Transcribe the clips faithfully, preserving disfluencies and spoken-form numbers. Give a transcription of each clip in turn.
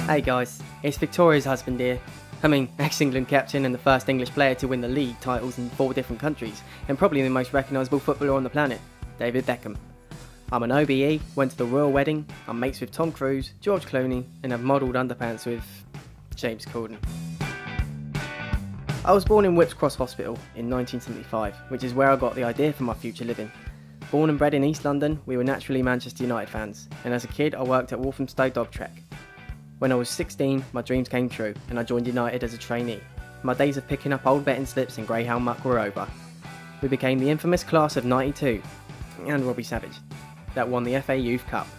Hey guys, it's Victoria's husband here. I mean, ex-England captain and the first English player to win the league titles in four different countries, and probably the most recognisable footballer on the planet, David Beckham. I'm an O B E, went to the royal wedding, I'm mates with Tom Cruise, George Clooney, and have modelled underpants with James Corden. I was born in Whipps Cross Hospital in nineteen seventy-five, which is where I got the idea for my future living. Born and bred in East London, we were naturally Manchester United fans, and as a kid I worked at Walthamstow Dog Trek. When I was sixteen, my dreams came true, and I joined United as a trainee. My days of picking up old betting slips and greyhound muck were over. We became the infamous class of ninety-two, and Robbie Savage, that won the F A Youth Cup.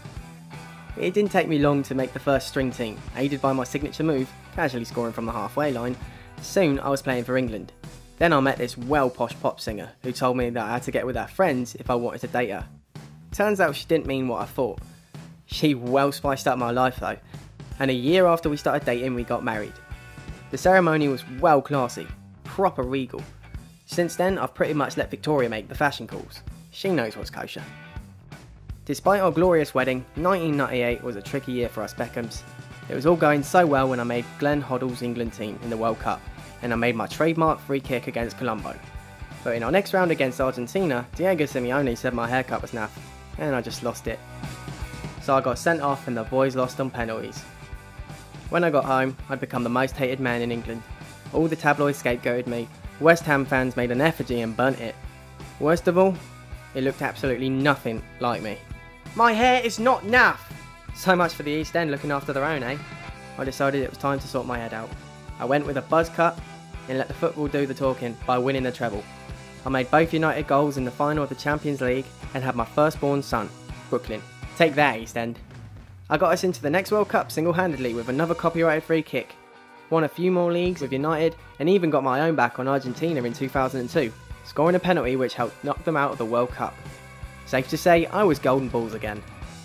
It didn't take me long to make the first string team, aided by my signature move, casually scoring from the halfway line. Soon I was playing for England. Then I met this well-posh pop singer, who told me that I had to get with her friends if I wanted to date her. Turns out she didn't mean what I thought. She well spiced up my life though, and a year after we started dating we got married. The ceremony was well classy, proper regal. Since then I've pretty much let Victoria make the fashion calls. She knows what's kosher. Despite our glorious wedding, nineteen ninety-eight was a tricky year for us Beckhams. It was all going so well when I made Glenn Hoddle's England team in the World Cup, and I made my trademark free kick against Colombo. But in our next round against Argentina, Diego Simeone said my haircut was naff, and I just lost it. So I got sent off and the boys lost on penalties. When I got home, I'd become the most hated man in England. All the tabloids scapegoated me, West Ham fans made an effigy and burnt it. Worst of all, it looked absolutely nothing like me. My hair is not naff! So much for the East End looking after their own, eh? I decided it was time to sort my head out. I went with a buzz cut and let the football do the talking by winning the treble. I made both United goals in the final of the Champions League and had my firstborn son, Brooklyn. Take that, East End. I got us into the next World Cup single-handedly with another copyrighted free kick. Won a few more leagues with United and even got my own back on Argentina in two thousand two, scoring a penalty which helped knock them out of the World Cup. Safe to say, I was golden balls again.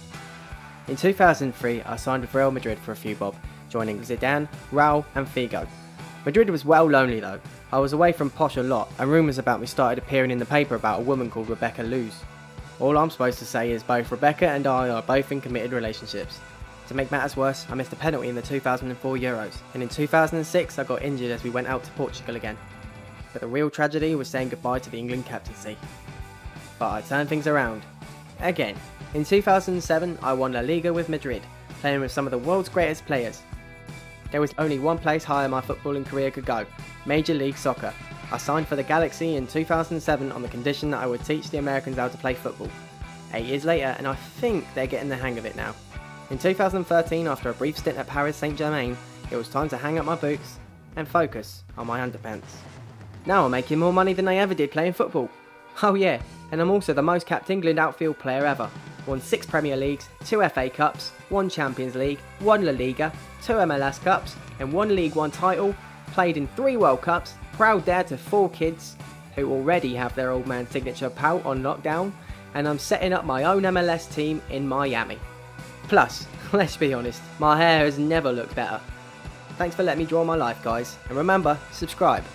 In two thousand three, I signed with Real Madrid for a few bob, joining Zidane, Raul and Figo. Madrid was well lonely though. I was away from posh a lot, and rumours about me started appearing in the paper about a woman called Rebecca Luz. All I'm supposed to say is both Rebecca and I are both in committed relationships. To make matters worse, I missed a penalty in the two thousand four Euros, and in two thousand six I got injured as we went out to Portugal again. But the real tragedy was saying goodbye to the England captaincy. But I turned things around. Again. In two thousand seven I won La Liga with Madrid, playing with some of the world's greatest players. There was only one place higher my footballing career could go, Major League Soccer. I signed for the Galaxy in two thousand seven on the condition that I would teach the Americans how to play football. Eight years later and I think they're getting the hang of it now. In two thousand thirteen, after a brief stint at Paris Saint-Germain, it was time to hang up my boots and focus on my underpants. Now I'm making more money than I ever did playing football. Oh yeah, and I'm also the most capped England outfield player ever. Won six Premier Leagues, two F A Cups, one Champions League, one La Liga, two M L S Cups, and one League One title, played in three World Cups, proud dad to four kids, who already have their old man signature pout on lockdown, and I'm setting up my own M L S team in Miami. Plus, let's be honest, my hair has never looked better. Thanks for letting me draw my life, guys, and remember, subscribe.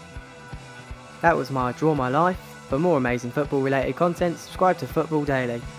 That was my Draw My Life. For more amazing football related content, subscribe to Football Daily.